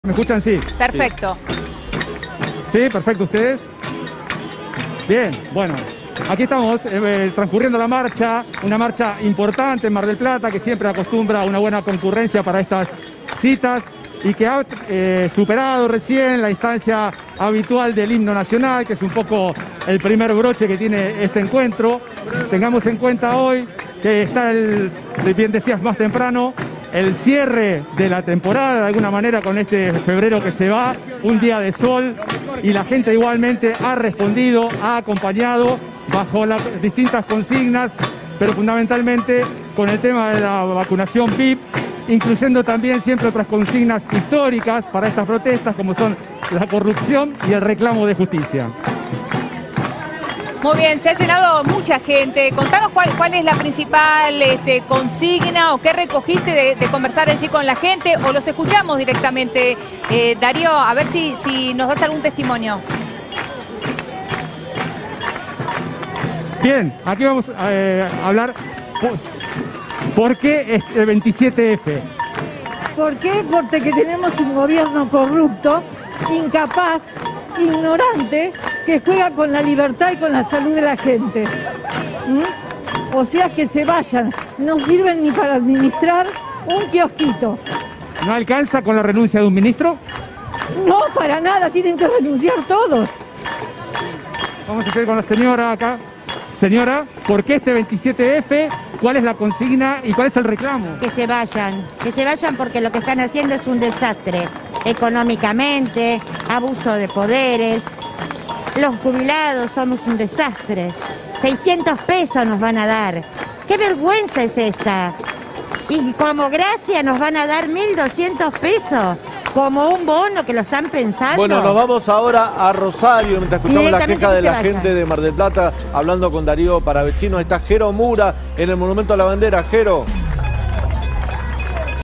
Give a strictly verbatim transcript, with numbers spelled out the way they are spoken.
¿Me escuchan? Sí. Perfecto. Sí, perfecto. ¿Ustedes? Bien, bueno. Aquí estamos eh, transcurriendo la marcha, una marcha importante en Mar del Plata que siempre acostumbra a una buena concurrencia para estas citas y que ha eh, superado recién la instancia habitual del himno nacional, que es un poco el primer broche que tiene este encuentro. Tengamos en cuenta hoy que está, el, bien decías más temprano, el cierre de la temporada, de alguna manera, con este febrero que se va, un día de sol, y la gente igualmente ha respondido, ha acompañado bajo las distintas consignas, pero fundamentalmente con el tema de la vacunación V I P, incluyendo también siempre otras consignas históricas para estas protestas, como son la corrupción y el reclamo de justicia. Muy bien, se ha llenado mucha gente. Contanos cuál, cuál es la principal este, consigna o qué recogiste de, de conversar allí con la gente, o los escuchamos directamente. Eh, Darío, a ver si, si nos das algún testimonio. Bien, aquí vamos a eh, hablar por, por qué es el veintisiete F. ¿Por qué? Porque tenemos un gobierno corrupto, incapaz, ignorante, que juega con la libertad y con la salud de la gente. ¿Mm? O sea, que se vayan, no sirven ni para administrar un kiosquito. ¿No alcanza con la renuncia de un ministro? No, para nada, tienen que renunciar todos. Vamos a hacer con la señora acá. Señora, ¿por qué este veintisiete F? ¿Cuál es la consigna y cuál es el reclamo? Que se vayan, que se vayan porque lo que están haciendo es un desastre. Económicamente, abuso de poderes. Los jubilados somos un desastre. seiscientos pesos nos van a dar. ¡Qué vergüenza es esta! Y como gracia nos van a dar mil doscientos pesos. Como un bono que lo están pensando. Bueno, nos vamos ahora a Rosario, mientras escuchamos la queja de la gente de Mar del Plata, hablando con Darío Paravecino. Está Jero Mura en el Monumento a la Bandera. Jero.